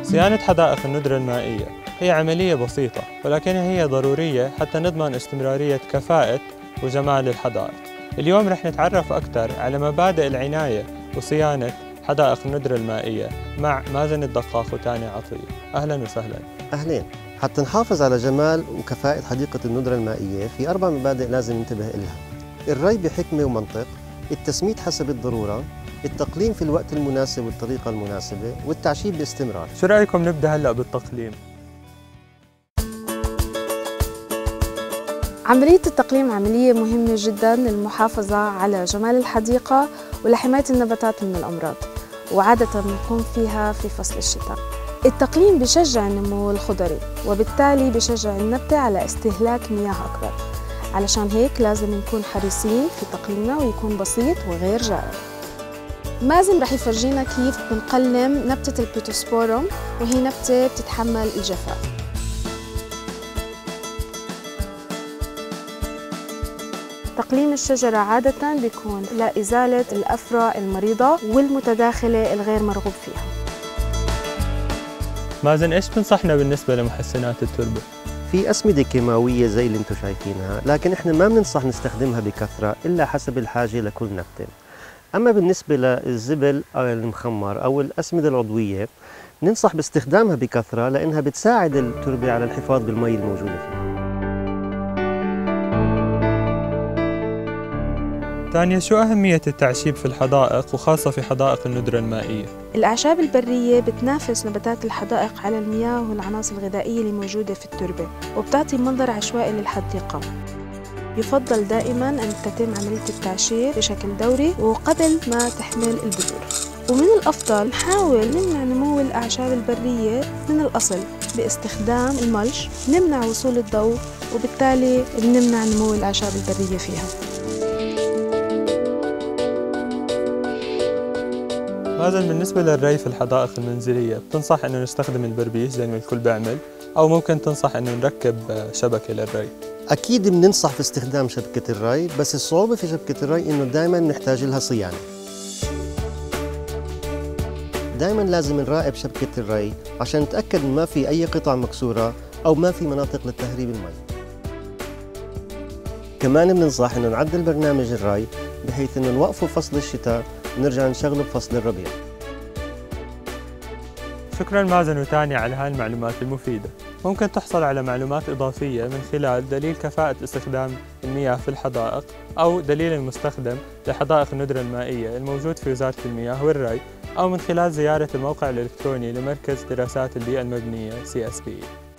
صيانة حدائق الندرة المائية هي عملية بسيطة، ولكنها هي ضرورية حتى نضمن استمرارية كفاءة وجمال الحدائق. اليوم رح نتعرف أكثر على مبادئ العناية وصيانة حدائق الندرة المائية مع مازن الدقاق وتاني عطية. أهلاً وسهلاً. أهلين. حتى نحافظ على جمال وكفاءة حديقة الندرة المائية في 4 مبادئ لازم ننتبه إلها: الري بحكمة ومنطق، التسميد حسب الضرورة، التقليم في الوقت المناسب والطريقة المناسبة، والتعشيب باستمرار. شو رأيكم نبدأ هلأ بالتقليم؟ عملية التقليم عملية مهمة جداً للمحافظة على جمال الحديقة ولحماية النباتات من الأمراض، وعادة بنقوم فيها في فصل الشتاء. التقليم بشجع النمو الخضري، وبالتالي بشجع النبتة على استهلاك مياه أكبر. علشان هيك لازم نكون حريصين في تقليمنا ويكون بسيط وغير جارف. مازن رح يفرجينا كيف بنقلم نبتة البيتوسبورم، وهي نبتة بتتحمل الجفاف. تقليم الشجرة عادة بيكون لإزالة الأفرع المريضة والمتداخلة الغير مرغوب فيها. مازن، إيش بنصحنا بالنسبة لمحسنات التربة؟ في أسمدة كيماوية زي اللي انتم شايفينها، لكن احنا ما بننصح نستخدمها بكثرة إلا حسب الحاجة لكل نبتة. أما بالنسبة للزبل أو المخمر أو الأسمدة العضوية، ننصح باستخدامها بكثرة لأنها بتساعد التربة على الحفاظ بالمي الموجودة فيها. تانية، شو أهمية التعشيب في الحدائق وخاصة في حدائق الندرة المائية؟ الأعشاب البرية بتنافس نباتات الحدائق على المياه والعناصر الغذائية اللي موجودة في التربة، وبتعطي منظر عشوائي للحديقة. يفضل دائماً أن تتم عملية التعشير بشكل دوري وقبل ما تحمل البذور. ومن الأفضل نحاول نمنع نمو الأعشاب البرية من الأصل باستخدام الملش، نمنع وصول الضوء، وبالتالي بنمنع نمو الأعشاب البرية فيها. مازن، بالنسبة للري في الحدائق المنزلية بتنصح إنه نستخدم البربيش زي ما الكل بيعمل، أو ممكن تنصح إنه نركب شبكة للري؟ أكيد بننصح في استخدام شبكة الري، بس الصعوبة في شبكة الري إنه دائما نحتاج لها صيانة. دائما لازم نراقب شبكة الري عشان نتأكد ما في أي قطع مكسورة أو ما في مناطق لتهريب المي. كمان بننصح إنه نعدل برنامج الري بحيث إنه نوقفه فصل الشتاء ونرجع نشغله بفصل الربيع. شكراً مازن وتاني على هاي المعلومات المفيدة. ممكن تحصل على معلومات إضافية من خلال دليل كفاءة استخدام المياه في الحدائق أو دليل المستخدم لحدائق الندرة المائية الموجود في وزارة المياه والري، أو من خلال زيارة الموقع الإلكتروني لمركز دراسات البيئة المبنية CSBE.